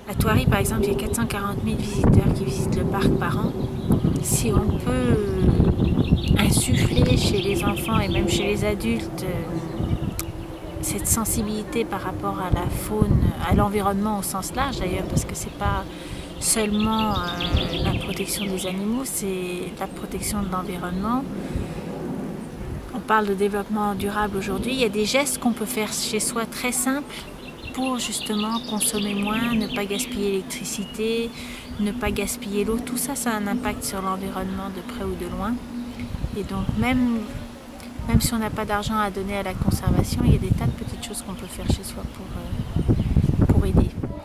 À Thoiry, par exemple, il y a 440 000 visiteurs qui visitent le parc par an. Si on peut insuffler chez les enfants et même chez les adultes cette sensibilité par rapport à la faune, à l'environnement au sens large d'ailleurs, parce que c'est pas seulement la protection des animaux, c'est la protection de l'environnement. On parle de développement durable aujourd'hui. Il y a des gestes qu'on peut faire chez soi très simples pour justement consommer moins, ne pas gaspiller l'électricité, ne pas gaspiller l'eau. Tout ça, ça a un impact sur l'environnement de près ou de loin. Et donc même si on n'a pas d'argent à donner à la conservation, il y a des tas de petites choses qu'on peut faire chez soi pour aider.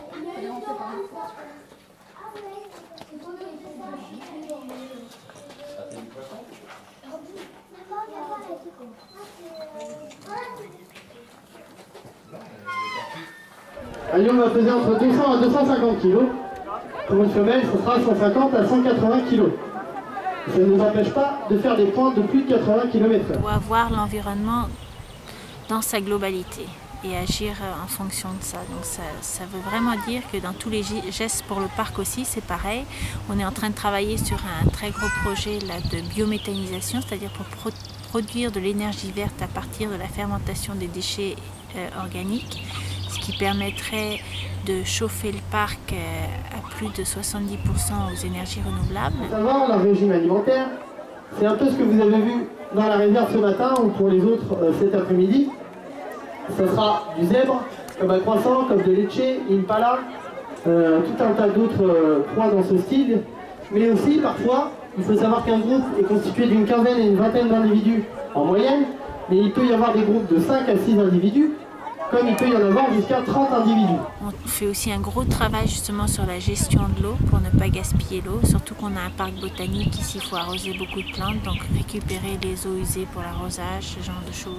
Un lion va peser entre 200 à 250 kg. Pour une femelle, ce sera 150 à 180 kg. Ça ne nous empêche pas de faire des pointes de plus de 80 km/h. On doit voir l'environnement dans sa globalité et agir en fonction de ça. Donc ça veut vraiment dire que dans tous les gestes pour le parc aussi, c'est pareil. On est en train de travailler sur un très gros projet là, de biométhanisation, c'est-à-dire pour produire de l'énergie verte à partir de la fermentation des déchets organiques, ce qui permettrait de chauffer le parc à plus de 70% aux énergies renouvelables. Savoir leur régime alimentaire, c'est un peu ce que vous avez vu dans la réserve ce matin ou pour les autres cet après-midi. Ça sera du zèbre, comme un croissant, comme de lecce, impala, tout un tas d'autres proies dans ce style. Mais aussi, parfois, il faut savoir qu'un groupe est constitué d'une quinzaine et une vingtaine d'individus en moyenne, mais il peut y avoir des groupes de 5 à 6 individus, comme il peut y en avoir jusqu'à 30 individus. On fait aussi un gros travail justement sur la gestion de l'eau pour ne pas gaspiller l'eau, surtout qu'on a un parc botanique ici, il faut arroser beaucoup de plantes, donc récupérer les eaux usées pour l'arrosage, ce genre de choses.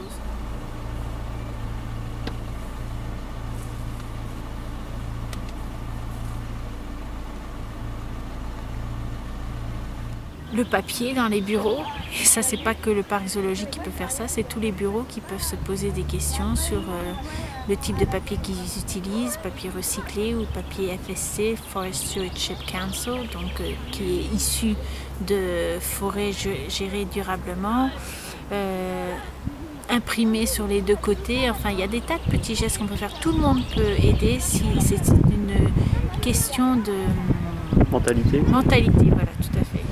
Le papier dans les bureaux, et ça c'est pas que le parc zoologique qui peut faire ça, c'est tous les bureaux qui peuvent se poser des questions sur le type de papier qu'ils utilisent, papier recyclé ou papier FSC, Forest Stewardship Council, donc qui est issu de forêts gérées durablement, imprimé sur les deux côtés, enfin il y a des tas de petits gestes qu'on peut faire, tout le monde peut aider si c'est une question de mentalité. Mentalité, voilà, tout à fait.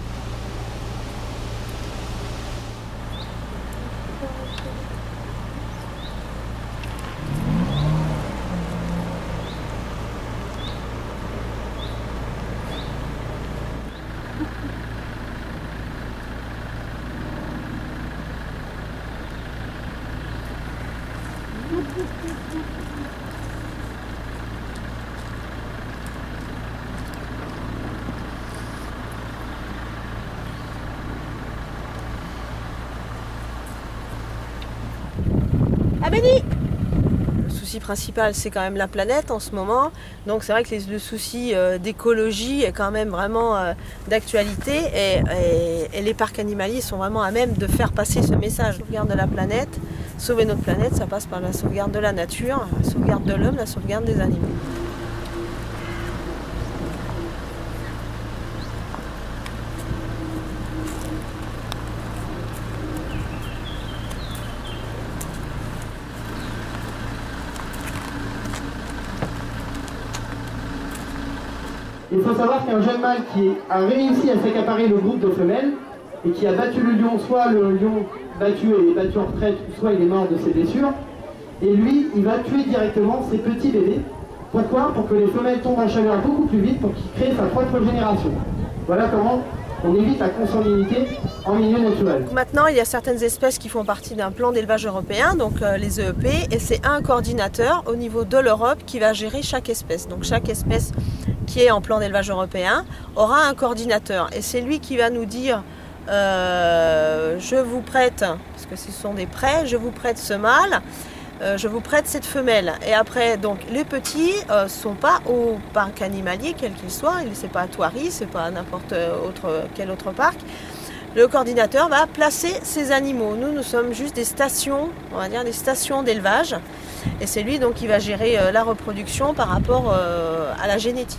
Le souci principal, c'est quand même la planète en ce moment. Donc c'est vrai que le souci d'écologie est quand même vraiment d'actualité et les parcs animaliers sont vraiment à même de faire passer ce message. La sauvegarde de la planète, sauver notre planète, ça passe par la sauvegarde de la nature, la sauvegarde de l'homme, la sauvegarde des animaux. Il faut savoir qu'un jeune mâle qui a réussi à s'accaparer le groupe de femelles et qui a battu le lion, soit le lion battu et battu en retraite, soit il est mort de ses blessures, et lui, il va tuer directement ses petits bébés. Pourquoi? Pour que les femelles tombent en chaleur beaucoup plus vite pour qu'il crée sa propre génération. Voilà comment on évite la consanguinité en milieu naturel. Maintenant, il y a certaines espèces qui font partie d'un plan d'élevage européen, donc les EEP, et c'est un coordinateur au niveau de l'Europe qui va gérer chaque espèce. Donc chaque espèce qui est en plan d'élevage européen aura un coordinateur, et c'est lui qui va nous dire je vous prête, parce que ce sont des prêts, je vous prête ce mâle, je vous prête cette femelle. Et après, donc, les petits ne sont pas au parc animalier, quel qu'il soit, c'est pas à Thoiry, c'est pas à n'importe quel autre parc. Le coordinateur va placer ces animaux. Nous sommes juste des stations, on va dire des stations d'élevage. Et c'est lui donc qui va gérer la reproduction par rapport à la génétique.